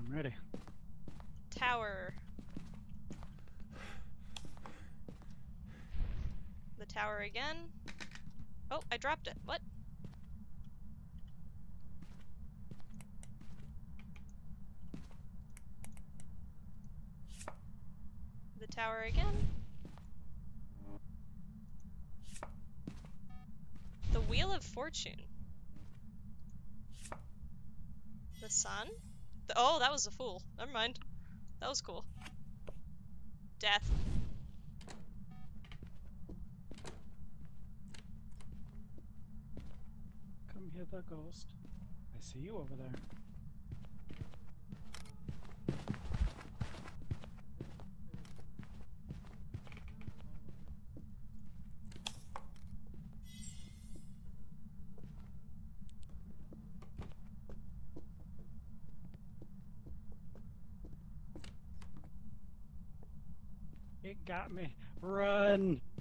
I'm ready. Tower. The tower again. Oh, I dropped it. What? The tower again. The Wheel of Fortune. The sun? Oh, that was a fool. Never mind. That was cool. Death. Come hither, ghost. I see you over there. It got me. Run!